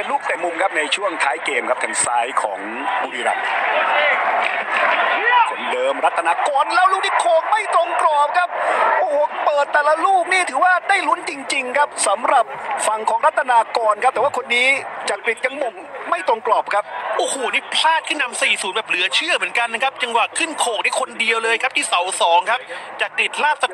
เป็นลูกเตะมุมครับในช่วงท้ายเกมครับทางซ้ายของบุรีรัมย์คนเดิมรัตนากรแล้วลูกนี้โขกไม่ตรงกรอบครับโอ้โหเปิดแต่ละลูกนี่ถือว่าได้ลุ้นจริงๆครับสำหรับฝั่งของรัตนากรครับแต่ว่าคนนี้จากกรีฑยังมงไม่ตรงกรอบครับโอ้โหนี่พลาดขึ้นนำ 4-0 แบบเหลือเชื่อเหมือนกันนะครับจังหวะขึ้นโขกนี่คนเดียวเลยครับที่เสา 2ครับจากกรีฑลาบ